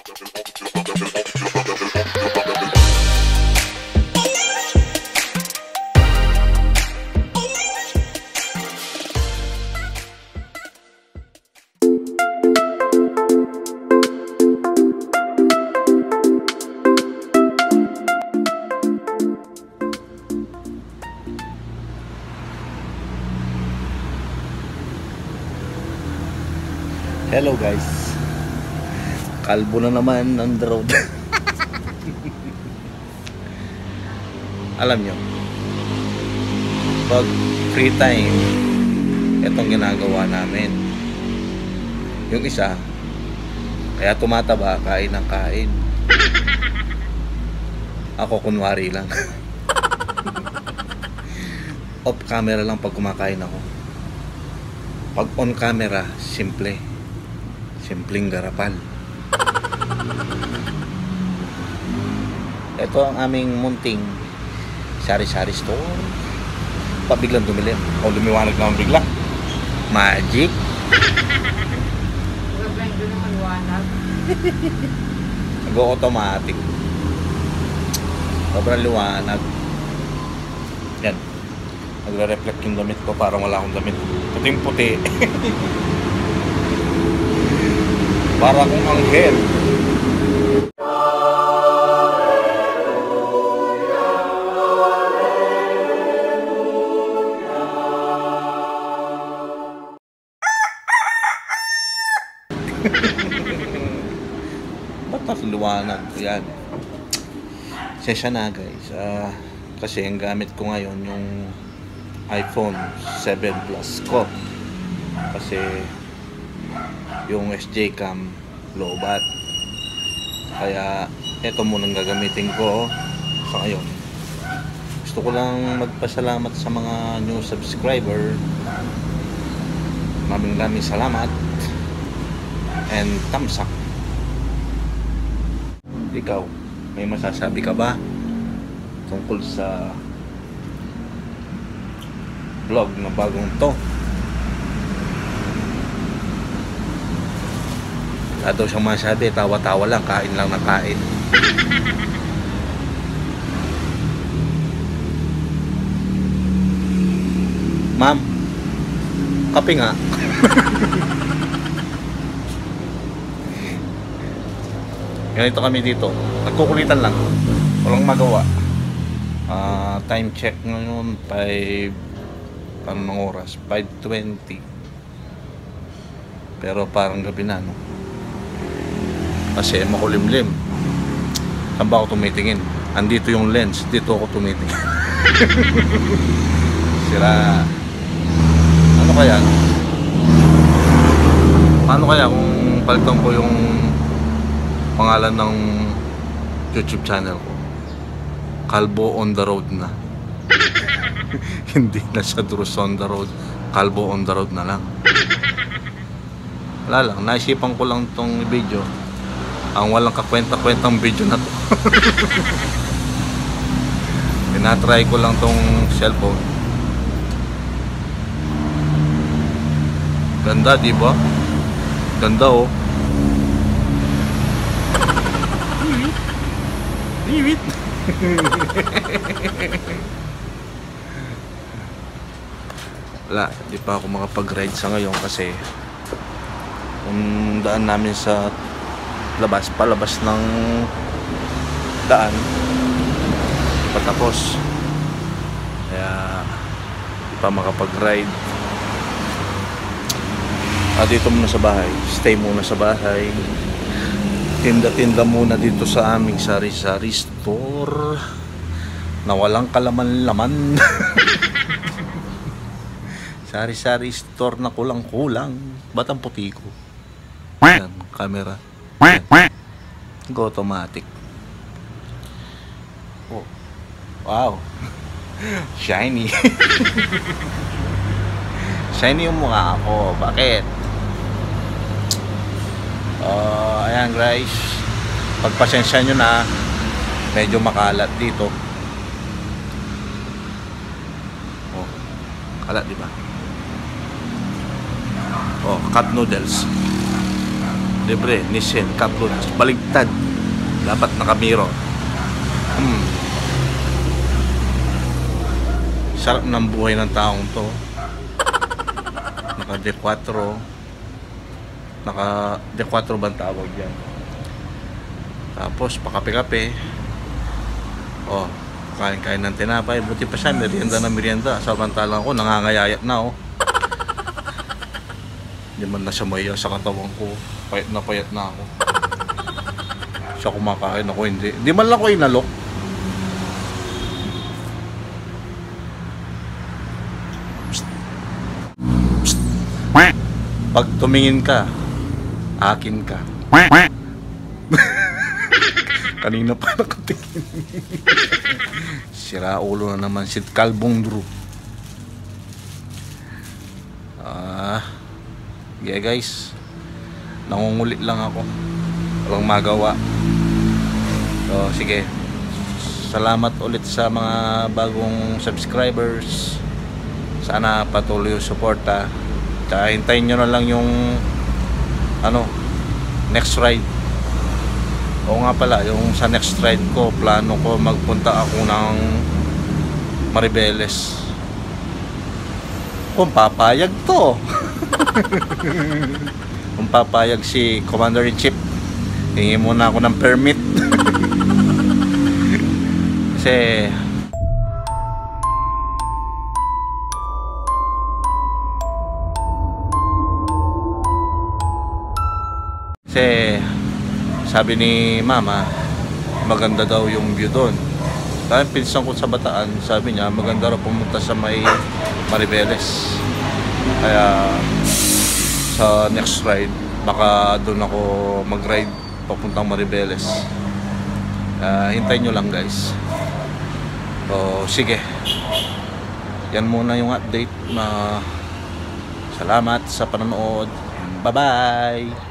Hello guys, kalbo na naman on the road. Alam nyo, pag free time, itong ginagawa namin. Yung isa, kaya tumataba, kain ng kain. Ako kunwari lang. Off camera lang pag kumakain ako. Pag on camera, simpleng garapal. Ito ang aming munting sari-sari store. Biglang dumilim o lumiwanag naman bigla. Magic. Nag-automatic. Sobrang liwanag. Yan. Nagre-reflect yung damit ko, parang wala akong damit. Puting-puti. Para kung anghel. Ba't liwanag? Yan. Sesya na guys. Kasi ang gamit ko ngayon yung iPhone 7 Plus ko. Kasi yung SJ Cam low bat, kaya ito munang gagamitin ko sa ngayon. Gusto ko lang magpasalamat sa mga new subscriber. Maraming salamat and thumbs up. Ikaw, may masasabi ka ba tungkol sa vlog na bagong to? Wala daw siyang masabi, tawa-tawa lang, kain lang na kain. Ma'am, kape nga. Ganito kami dito, nagkukulitan lang, walang magawa. Time check ngayon 5 anong oras, 5:20, pero parang gabi na, no? Kasi makulimlim. Saan ba ako tumitingin? Andito yung lens, dito ako tumitingin. Sira. Ano kaya? Paano kaya kung palitan ko yung pangalan ng YouTube channel ko? Kalbo on the road na. Hindi na siya Drus on the road, Kalbo on the road na lang. Wala lang, naisipan ko lang tong video. Ang walang kakwenta-kwentang video na to. Tinatry ko lang tong cellphone. Ganda, di ba? Ganda, oh. Liwit. Wala, di pa ako makapag-ride sa ngayon kasi yung daan namin sa palabas ng daan patapos, kaya di pa makapag-ride. Dito muna sa bahay, stay muna sa bahay, tinda-tinda muna dito sa aming sari-sari store na walang kalaman-laman. Sari-sari store na kulang-kulang. Ba't ang puti ko? Yan, camera. Go automatic. Oh. Wow. Shiny. Shiny yung mukha ko. Bakit? Ayan guys. Pagpasensya nyo na, medyo makalat dito. Oh. Kalat, diba? Oh, cup noodles. Libre, Nissin, Caplunas. Baligtad. Dapat nakamiro. Sarap ng buhay ng taong to. Naka D4. Naka D4 ba ang tawag yan? Tapos pakape-kape. Oh, kain-kain ng tinapay. Buti pa siya, merienda na merienda. Samantalang ko, nangangayayat na oh. Hindi man na siya maiya sa katawan ko. Payat na ako. Siya kumakain ako, hindi. Hindi man lang ko inalok. Pag tumingin ka, akin ka. Kanina pa nakatingin. Sira ulo na naman si Kalbong Drew. Yeah guys, nangungulit lang ako. Walang magawa. So sige, salamat ulit sa mga bagong subscribers. Sana patuloy yung suporta. Tsaka hintayin nyo na lang yung next ride. Oo nga pala, yung sa next ride ko, plano ko magpunta ako ng Maribeles. Kung papayag to. Kung papayag si Commander-in-Chief, hingi muna ako ng permit. Kasi sabi ni mama, maganda daw yung view doon. Dahil pinsan ko sa Bataan, sabi niya maganda raw pumunta sa may Maribeles. Kaya sa next ride, baka doon ako mag-ride papuntang Maribeles. Hintayin nyo lang guys. So sige, yan muna yung update. Salamat sa panonood. Bye bye.